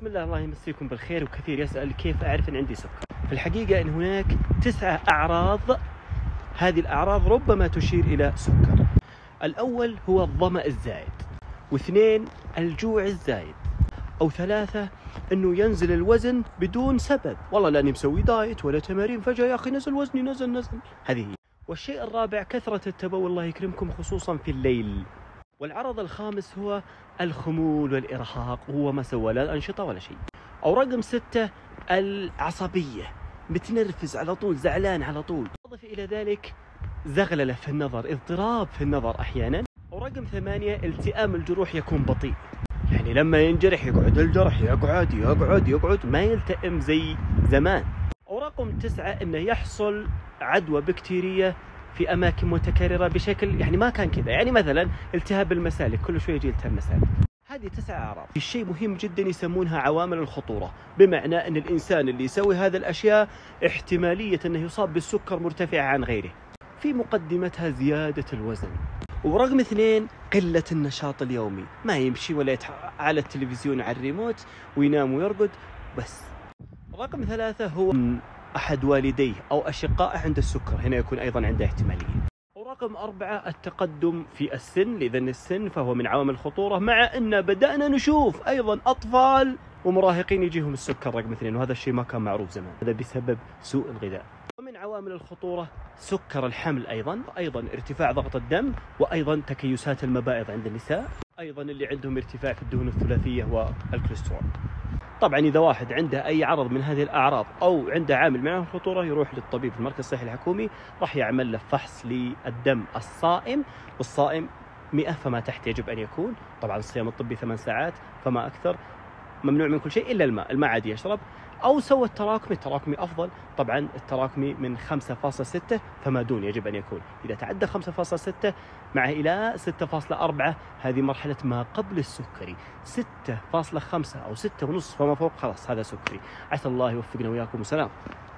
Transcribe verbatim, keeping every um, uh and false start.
بسم الله، الله يمسيكم بالخير. وكثير يسأل كيف أعرف أن عندي سكر. في الحقيقة أن هناك تسعة أعراض، هذه الأعراض ربما تشير إلى سكر. الأول هو الظمأ الزايد، واثنين الجوع الزايد، أو ثلاثة أنه ينزل الوزن بدون سبب، والله لأني مسوي دايت ولا تمارين فجأة يا أخي نزل وزني نزل نزل هذه هي. والشيء الرابع كثرة التبول، الله يكرمكم، خصوصا في الليل. والعرض الخامس هو الخمول والإرهاق، وهو ما سوى لا الأنشطة ولا شيء. أو رقم ستة العصبية، متنرفز على طول، زعلان على طول. أضف إلى ذلك زغللة في النظر، اضطراب في النظر أحيانا. ورقم ثمانية التئام الجروح يكون بطيء، يعني لما ينجرح يقعد الجرح يقعد يقعد يقعد ما يلتئم زي زمان. ورقم تسعة انه يحصل عدوى بكتيرية في اماكن متكررة بشكل يعني ما كان كذا، يعني مثلا التهاب المسالك، كل شوي يجي التهاب مسالك. هذه تسع اعراض. الشيء مهم جدا يسمونها عوامل الخطورة، بمعنى ان الانسان اللي يسوي هذه الاشياء احتمالية انه يصاب بالسكر مرتفعة عن غيره. في مقدمتها زيادة الوزن. ورقم اثنين قلة النشاط اليومي، ما يمشي ولا يتح... على التلفزيون على الريموت وينام ويرقد بس. رقم ثلاثة هو أحد والديه أو أشقائه عند السكر، هنا يكون أيضا عنده احتمالية. ورقم أربعة التقدم في السن، لأن السن فهو من عوامل الخطورة، مع أن بدأنا نشوف أيضا أطفال ومراهقين يجيهم السكر رقم اثنين، وهذا الشيء ما كان معروف زمان، هذا بسبب سوء الغذاء. ومن عوامل الخطورة سكر الحمل أيضا، أيضا ارتفاع ضغط الدم، وأيضا تكيسات المبائض عند النساء، أيضا اللي عندهم ارتفاع في الدهون الثلاثية والكوليسترول. طبعا إذا واحد عنده أي عرض من هذه الأعراض أو عنده عامل من عوامل الخطورة يروح للطبيب في المركز الصحي الحكومي، راح يعمل له فحص للدم الصائم، والصائم مئة فما تحت يجب أن يكون، طبعا الصيام الطبي ثمان ساعات فما أكثر، ممنوع من كل شيء إلا الماء، الماء عادي يشرب. أو سوى التراكمي، التراكمي أفضل، طبعا التراكمي من خمسة فاصلة ستة فما دون يجب أن يكون، إذا تعدى خمسة فاصلة ستة معه إلى ستة فاصلة أربعة هذه مرحلة ما قبل السكري، ستة فاصلة خمسة أو ستة ونص فما فوق خلاص هذا سكري. عسى الله يوفقنا وياكم، وسلام.